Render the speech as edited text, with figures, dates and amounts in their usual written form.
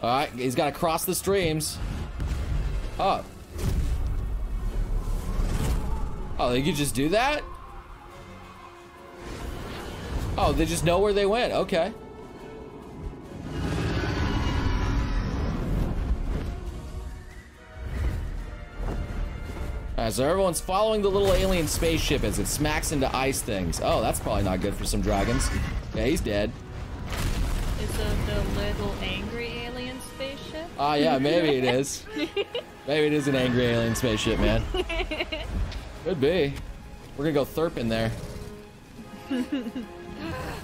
Alright, he's got to cross the streams. Oh. Oh, they could just do that? Oh, they just know where they went. Okay. Alright, so everyone's following the little alien spaceship as it smacks into ice things. Oh, that's probably not good for some dragons. Yeah, he's dead. Is it the little angry alien spaceship? Ah, yeah, maybe it is. Maybe it is an angry alien spaceship, man. Could be. We're gonna go Therp in there.